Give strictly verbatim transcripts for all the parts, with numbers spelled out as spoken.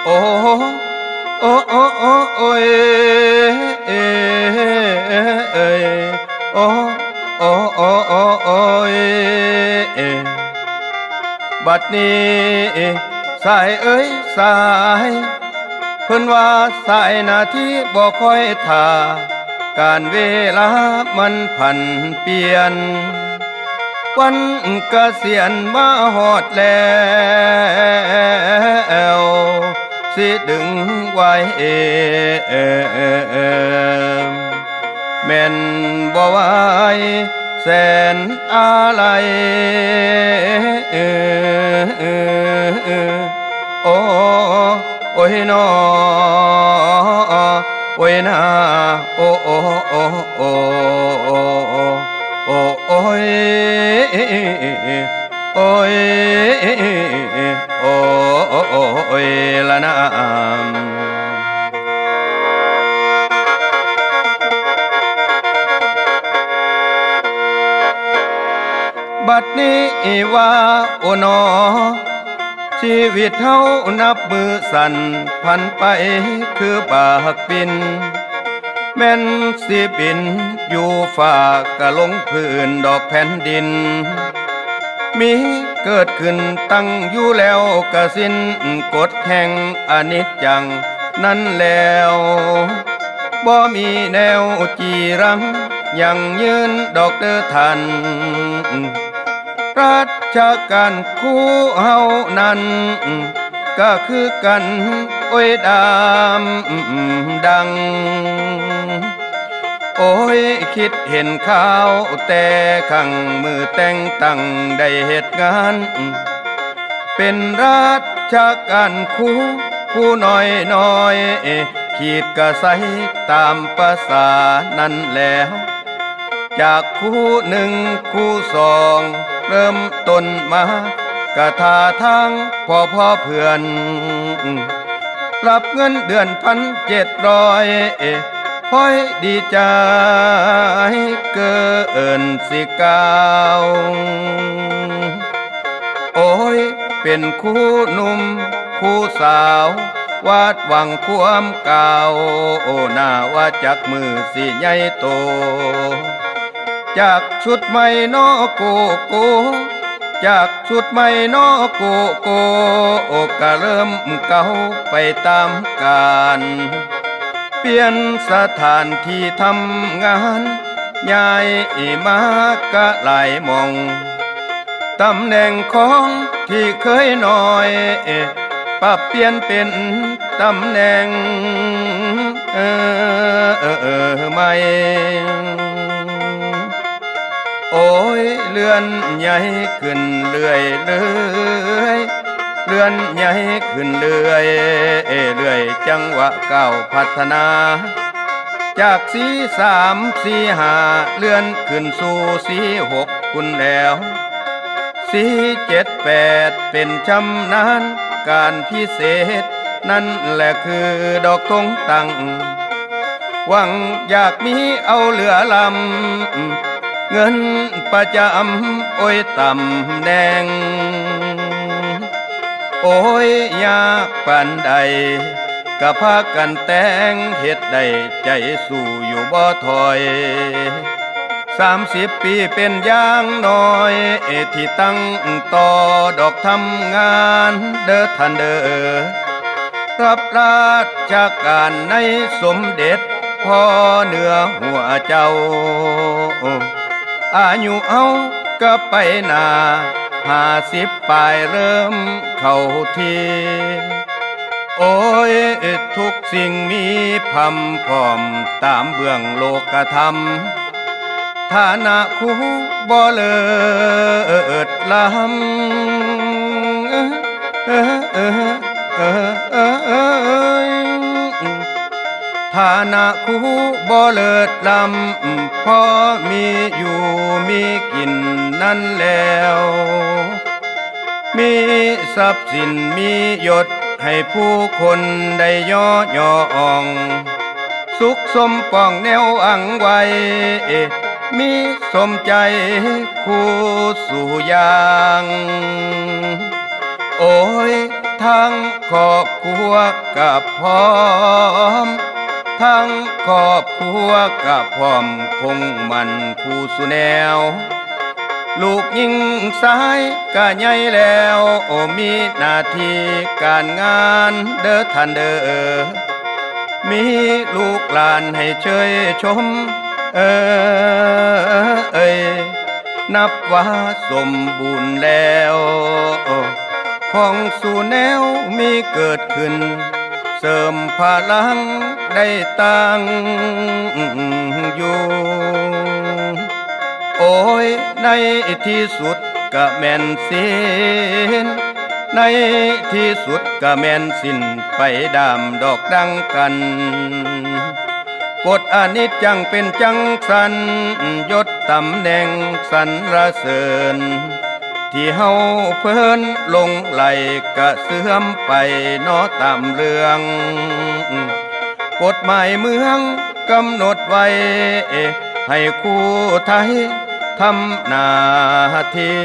โอ้โอ้โอ้โอ้โอ้ยเอ้เอ้ยโอ้โอ้โอ้โอ้โอ้ยเอ้บัดนี้สายเอ้ยสายเพิ่นว่าสายนาทีบ่ค่อยท่าการเวลามันผันเปลี่ยนวันเกษียณมาฮอดแล้วสิดึงไว้แม่นบ่ไหวแสนอะไรโอ้โอ้ยนอโอ้ยนาโอ้โอ้โอ้โอ้โอ้โอ้โอ้ยโอ้ยโอ้โอ้โอ้ยละนะบัดนี้ว่าโอ้นอชีวิตเฮานับมือสั่นพันไปคือบากบินแม่นสิบินอยู่ฝากกะลงพื้นดอกแผ่นดินมีเกิดขึ้นตั้งอยู่แล้วกะสิ้นกฎแห่งอนิจจังนั้นแล้วบ่มีแนวจีรังยังยืนดอกเด้อท่านราชการคู่เฮานั้นก็คือกันโอ้ยดำดังโอ้ยคิดเห็นข่าวแต่ขังมือแต่งตั้งได้เหตุงานเป็นราชการคู่ผู้น้อยน้อยขีดกระใสตามภาษานั้นแล้วจากคู่หนึ่งคู่สองเริ่มต้นมากะทาทางพ่อพ่อเพื่อนรับเงินเดือนพันเจ็ดร้อยพ่อยดีใจเกินสิเก้าโอ้ยเป็นคู่หนุ่มคู่สาววาดหวังความเก่าโอ้หน้าว่าจักมือสิใหญ่โตจากชุดใหม่นอโกโกจากชุดใหม่นอโกโกโอกะเริ่มเก่าไปตามกาลเปลี่ยนสถานที่ทำงานย้ายมากะหลายมองตำแหน่งของที่เคยน้อยปรับเปลี่ยนเป็นตำแหน่งเออเออเออไม่โอ้ยเลื่อนใหญ่ขึ้นเรื่อยเรื่อยเลื่อนใหญ่ขึ้นเรื่อยเรื่อยจังหวะก้าวพัฒนาจากสีสามสีห้าเลื่อนขึ้นสู่สีหกคุณแล้วสีเจ็ดแปดเป็นชำนาญการพิเศษนั่นแหละคือดอกทงตั้งหวังอยากมีเอาเหลือลำเงินประจำโอ้ยตำแหน่งโอ้ยยากปานใดกะพากันแต่งเฮ็ดได้ใจสู้อยู่บ่ถอยสามสิบปีเป็นอย่างน้อยที่ตั้งต่อดอกทำงานเด้อท่านเด้อรับราชการในสมเด็จพ่อเหนือหัวเจ้าอายุเอาก็ไปหน้าห้าสิบปลายเริ่มเข้าทีโอ้ยทุกสิ่งมีพรรมพร้อมตามเบื้องโลกธรรมฐานะคู่บ่เลิศล้ำฐานะคู่บ่เลิศล้ำพอมีอยู่มีกินนั่นแล้วมีทรัพย์สินมียศให้ผู้คนได้ย่อย่ออ่องสุขสมปองแนวอังไว้มีสมใจคู่สู่อย่างโอ้ยทั้งครอบครัวกับพร้อมทั้งครอบครัวกับพร้อมคงมันผู้สุแนวลูกยิ่งสายกะใหญ่แล้วโอมีหน้าที่การงานเด้อท่านเด้อมีลูกหลานให้เชยชมเออเอ้ยนับว่าสมบูรณ์แล้วของสู่แนวมีเกิดขึ้นเสริมพลังได้ตั้งอยู่โอ้ยในที่สุดก็แม่นสิ้นในที่สุดก็แม่นสิ้นไปดามดอกดังกันกฎอนิจจังเป็นจังสันยศตำแหน่งสรรเสริญที่เฮาเพิ่นลงไหลกะเสื่อมไปเนาะตามเรื่องกฎหมายเมืองกำหนดไว้ให้คู่ไทยทำหน้าที่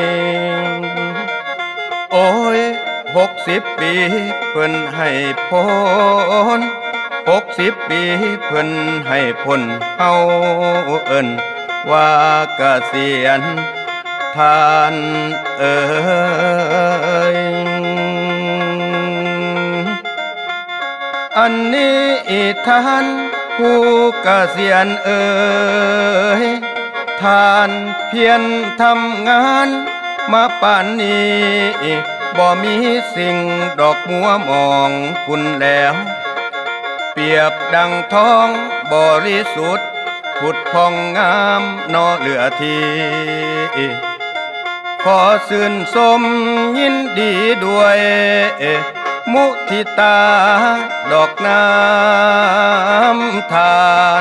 โอ้ยหกสิบปีเพิ่นให้พ้นหกสิบปีเพิ่นให้พ้นเฮาเอิ้นว่าเกษียณท่านเอ๋ยอันนี้ท่านผู้เกษียณเอ๋ยท่านเพียรทำงานมาป่านนี้บ่มีสิ่งดอกมัวมองคุณแล้วเปรียบดังทองบริสุทธิ์ผุดพองงามนอเหลือทีขอชื่นชมยินดีด้วยมุทิตาดอกน้ำทาน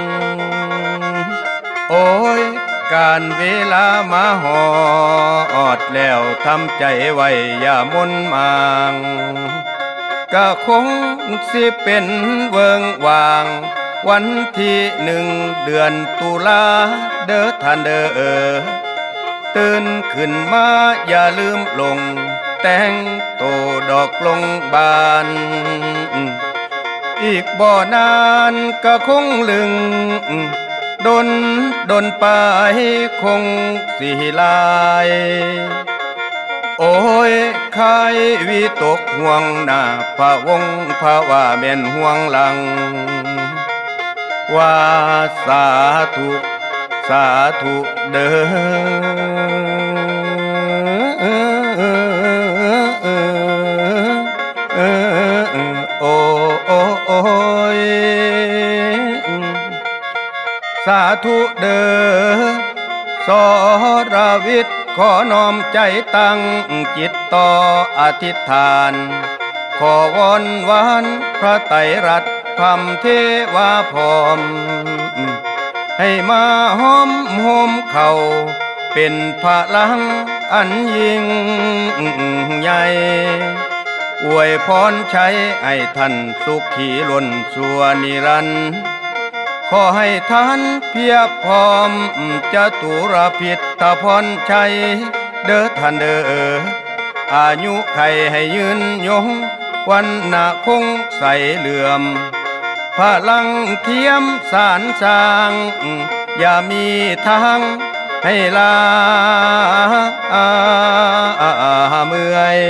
โอ้ยการเวลามาหอดแล้วทำใจไว้อย่ามนมางก็คงสิเป็นเวิงว่างวันที่หนึ่งเดือนตุลาเด้อท่านเด้อตื่นขึ้นมาอย่าลืมลงแต่งโตดอกลงบานอีกบ่นานก็คงลึงดนดนไปคงสิลายโอ้ยใครวิตกห่วงหน้าพะวงภาวะแม่นห่วงหลังว่าสาธุสาธุเด้อโอ้โอ้โอ้ยสาธุเด้อสรวิทย์ขอน้อมใจตั้งจิตต่ออธิษฐานขอวอนวานพระไตรรัตน์ธรรมเทวาพรมให้มาห้อมโฮมเขาเป็นพลังอันยิ่งใหญ่อวยพรใช้ให้ท่านสุขีล้นชั่วนิรันดร์ขอให้ท่านเพียบพร้อมจตุรพิทธพรชัยเด้อท่านเด้ออายุไขให้ยืนยงวันหน้าคงใสเหลื่อมพลังเทียมสารสร้างอย่ามีทางให้ลาเมื่อย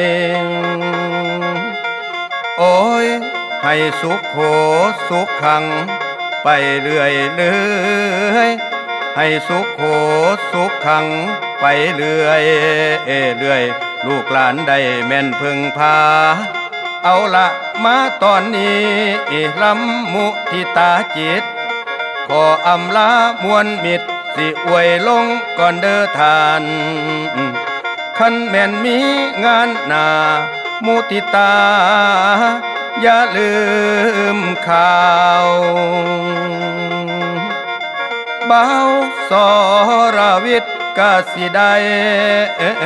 โอ้ยให้สุขโขสุขขังไปเรื่อยเรื่อยให้สุขโขสุขขังไปเรื่อยเรื่อยลูกหลานได้แม่นพึงพาเอาละมาตอนนี้ลำมุทิตาจิตขออำลามวลมิตรสิอวยลงก่อนเด้อทานคันแม่นมีงานหนามุทิตาอย่าลืมข่าวเบาสรวิทย์กสิได้เอ้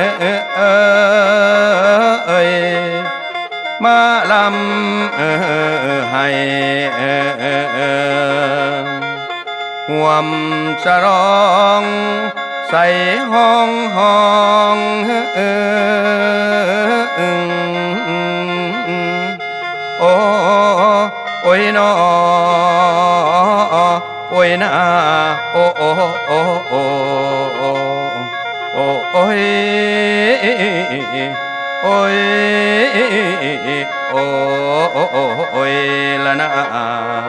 ยมาลำให้ห่วมฉลองใส่ห้องห้องยนอโอ้ยนาโอ้โอ้โอ้โอ้โอ้โอ้ยโอ้ยโอ้โอ้โอ้ยละนา